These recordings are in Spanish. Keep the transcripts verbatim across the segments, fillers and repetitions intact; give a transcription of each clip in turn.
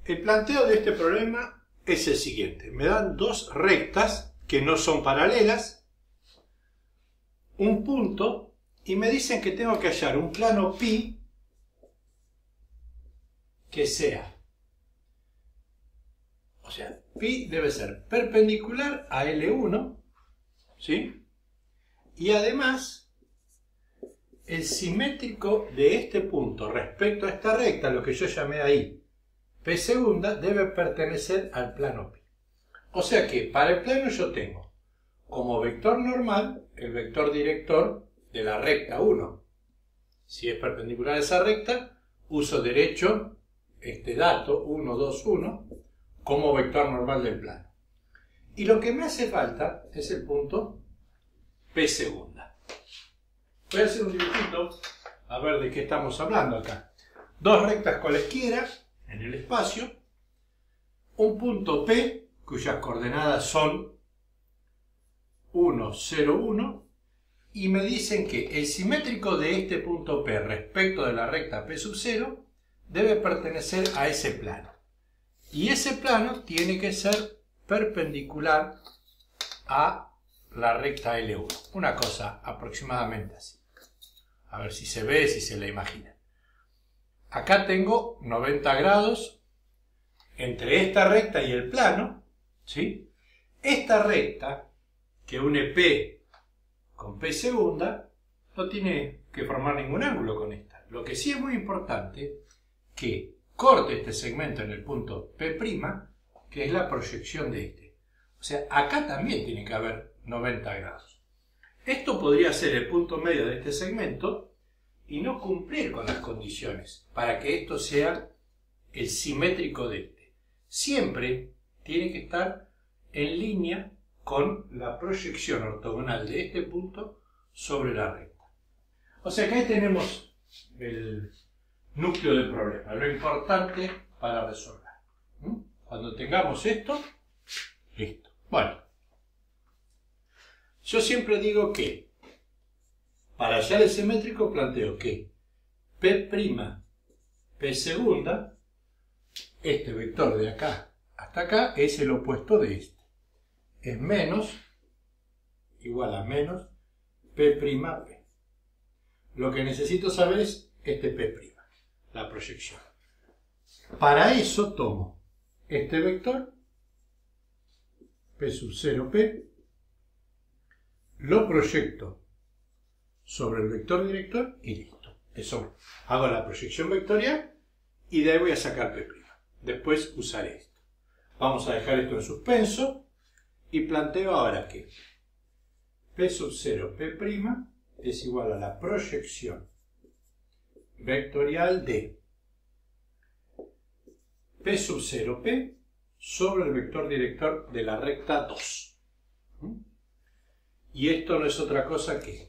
El planteo de este problema es el siguiente. Me dan dos rectas que no son paralelas, un punto, y me dicen que tengo que hallar un plano pi que sea, o sea, pi debe ser perpendicular a L uno, ¿sí? Y además, el simétrico de este punto respecto a esta recta, lo que yo llamé ahí P segunda, debe pertenecer al plano pi. O sea que para el plano yo tengo como vector normal el vector director de la recta uno. Si es perpendicular a esa recta, uso derecho este dato uno, dos, uno como vector normal del plano. Y lo que me hace falta es el punto P segunda. Voy a hacer un dibujito a ver de qué estamos hablando acá. Dos rectas cualesquiera en el espacio, un punto P cuyas coordenadas son uno, cero, uno, y me dicen que el simétrico de este punto P respecto de la recta P sub cero debe pertenecer a ese plano. Y ese plano tiene que ser perpendicular a la recta L uno. Una cosa aproximadamente así. A ver si se ve, si se la imagina. Acá tengo noventa grados entre esta recta y el plano, ¿sí? Esta recta que une P con P segunda no tiene que formar ningún ángulo con esta. Lo que sí es muy importante que corte este segmento en el punto P', que es la proyección de este. O sea, acá también tiene que haber noventa grados. Esto podría ser el punto medio de este segmento y no cumplir con las condiciones para que esto sea el simétrico de este. Siempre tiene que estar en línea con la proyección ortogonal de este punto sobre la recta. O sea que ahí tenemos el núcleo del problema, lo importante para resolver. ¿Mm? Cuando tengamos esto, listo. Bueno, yo siempre digo que para hallar el simétrico planteo que P', P segunda, este vector de acá hasta acá es el opuesto de este. Es menos, igual a menos, P', P. Lo que necesito saber es este P', la proyección. Para eso tomo este vector, P sub cero P, lo proyecto sobre el vector director y listo. Eso, hago la proyección vectorial y de ahí voy a sacar P'. Después usaré esto. Vamos a dejar esto en suspenso y planteo ahora que P sub cero P' es igual a la proyección vectorial de P sub cero P sobre el vector director de la recta dos. Y esto no es otra cosa que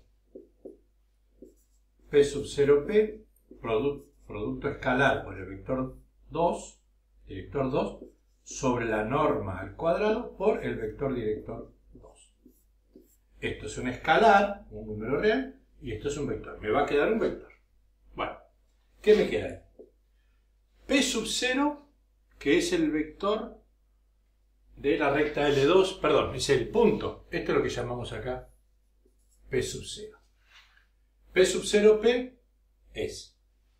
P sub cero P, producto, producto escalar por el vector dos, director dos, sobre la norma al cuadrado por el vector director dos. Esto es un escalar, un número real, y esto es un vector. Me va a quedar un vector. Bueno, ¿qué me queda ahí? P sub cero, que es el vector de la recta L dos, perdón, es el punto. Esto es lo que llamamos acá P sub cero. P sub cero P es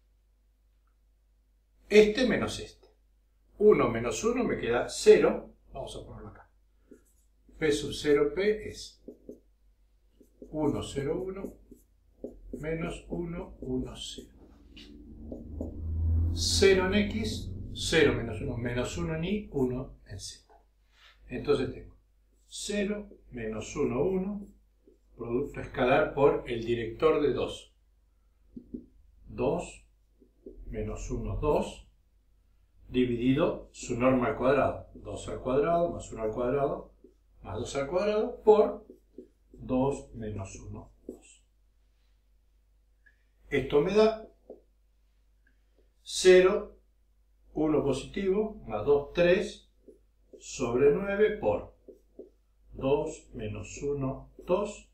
este menos este. uno menos uno me queda cero. Vamos a ponerlo acá. P sub cero P es uno, cero, uno menos uno, uno, cero. cero en X, cero menos uno, menos uno en Y, uno en Z. Entonces tengo cero menos uno, uno, producto escalar por el director de dos. dos menos uno, dos, dividido su norma al cuadrado. dos al cuadrado más uno al cuadrado más dos al cuadrado por dos menos uno, dos. Esto me da cero, uno positivo, más dos, tres, sobre nueve por dos menos uno, dos.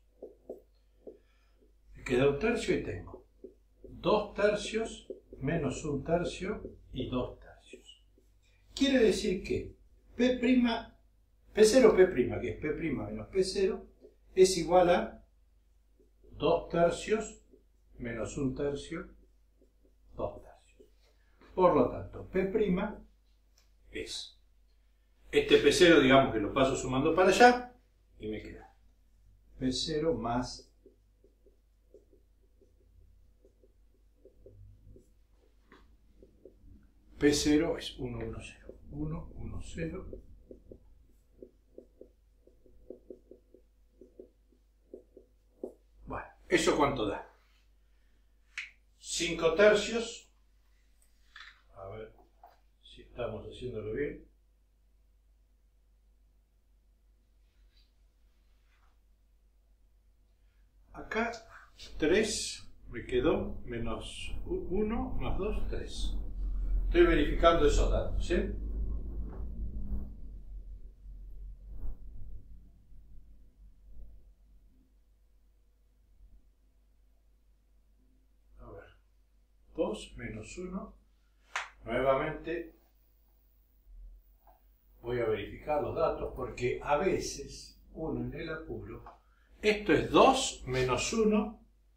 Me queda un tercio y tengo dos tercios menos un tercio y dos tercios. quiere decir que P', P cero P', que es P' menos P cero, es igual a dos tercios menos un tercio, dos tercios. Por lo tanto, P' es este P cero, digamos que lo paso sumando para allá, y me queda P cero más P cero es uno, uno, cero. uno, uno, cero. Bueno, ¿eso cuánto da? cinco tercios. A ver si estamos haciéndolo bien. Acá tres me quedó menos uno más dos, tres. Estoy verificando esos datos, ¿sí? A ver, dos menos uno. Nuevamente voy a verificar los datos porque a veces uno en el apuro. Esto es dos menos uno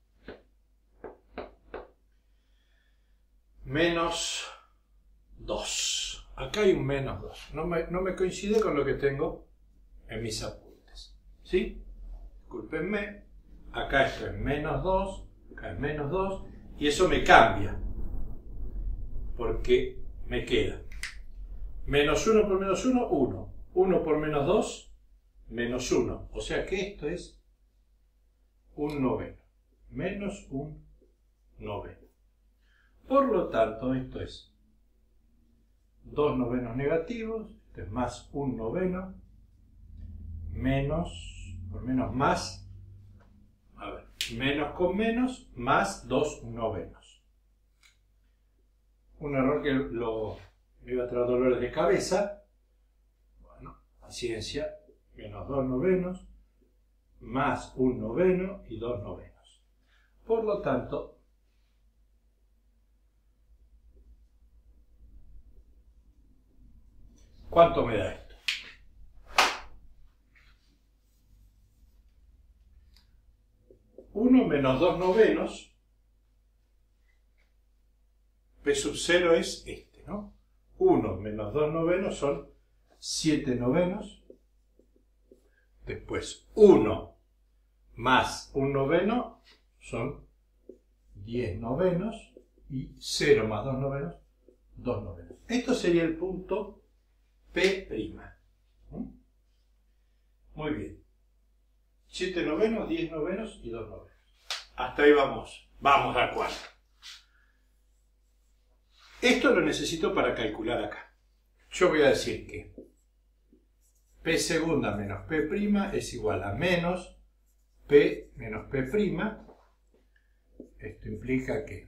menos dos. Acá hay un menos dos. No me, no me coincide con lo que tengo en mis apuntes. ¿Sí? Discúlpenme. Acá esto es menos dos. Acá es menos dos. Y eso me cambia. Porque me queda menos uno por menos uno, uno. uno por menos dos, menos uno. O sea que esto es un noveno. Menos un noveno. Por lo tanto, esto es dos novenos negativos, esto es más un noveno, menos, por menos más, a ver, menos con menos, más dos novenos. Un error que lo, me iba a traer dolores de cabeza. Bueno, paciencia, menos dos novenos, más un noveno y dos novenos. Por lo tanto, ¿cuánto me da esto? uno menos dos novenos, P sub cero es este, ¿no? uno menos dos novenos son siete novenos. Después uno más un noveno son diez novenos. Y cero más dos novenos, dos novenos. Esto sería el punto P'. ¿Mm? Muy bien. siete novenos, diez novenos y dos novenos. Hasta ahí vamos. Vamos de acuerdo. Esto lo necesito para calcular acá. Yo voy a decir que P segunda menos P' es igual a menos P menos P'. Esto implica que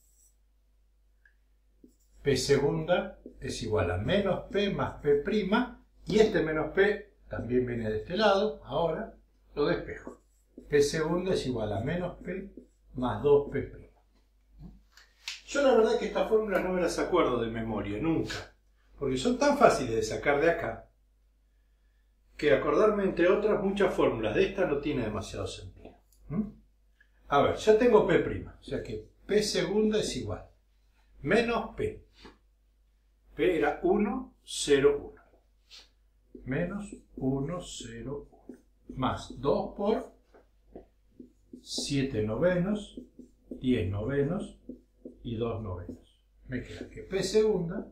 P segunda es igual a menos P más P', y este menos P también viene de este lado. Ahora lo despejo. P segunda es igual a menos P más dos P'. Yo la verdad que estas fórmulas no me las acuerdo de memoria, nunca. Porque son tan fáciles de sacar de acá, que acordarme entre otras muchas fórmulas de esta no tiene demasiado sentido. ¿Mm? A ver, ya tengo P', o sea que P segunda es igual menos P. P era uno, cero, uno. Menos uno, cero, uno. Más dos por siete novenos, diez novenos y dos novenos. Me queda que P segunda,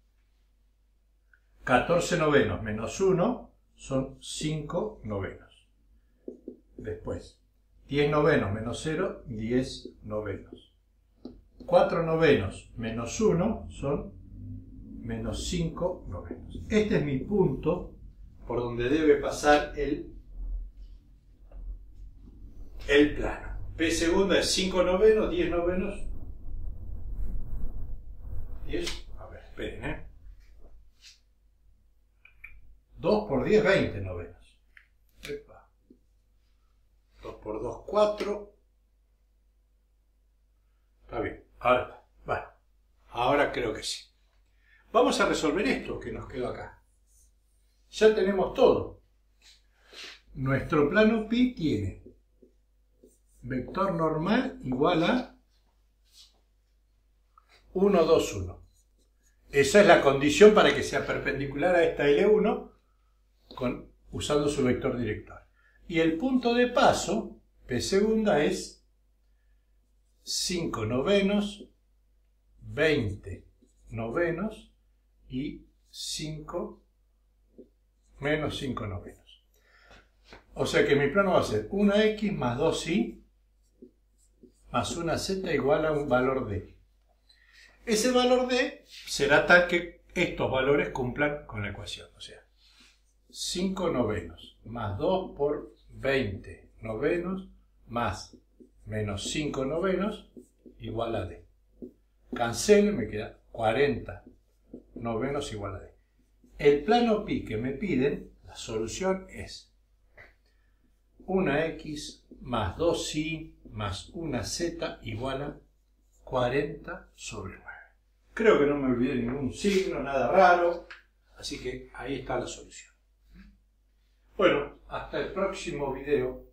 catorce novenos menos uno son cinco novenos. Después, diez novenos menos cero, diez novenos. cuatro novenos menos uno son menos cinco novenos. Este es mi punto por donde debe pasar el, el plano. P segunda es cinco novenos, diez novenos. diez, a ver, esperen, ¿eh? dos por diez, veinte novenos. Epa. dos por dos, cuatro. Está bien. Ahora, bueno, ahora creo que sí. Vamos a resolver esto que nos quedó acá. Ya tenemos todo. Nuestro plano pi tiene vector normal igual a uno, dos, uno. Esa es la condición para que sea perpendicular a esta L uno con, usando su vector director. Y el punto de paso, P segunda, es cinco novenos, veinte novenos y cinco menos cinco novenos. O sea que mi plano va a ser una X más dos Y más una Z igual a un valor D. Ese valor D será tal que estos valores cumplan con la ecuación. O sea, cinco novenos más dos por veinte novenos más menos cinco novenos igual a D. Cancelo y me queda cuarenta novenos igual a D. El plano pi que me piden, la solución es una X más dos Y más una Z igual a cuarenta sobre nueve. Creo que no me olvidé ningún signo, nada raro, así que ahí está la solución. Bueno, hasta el próximo video.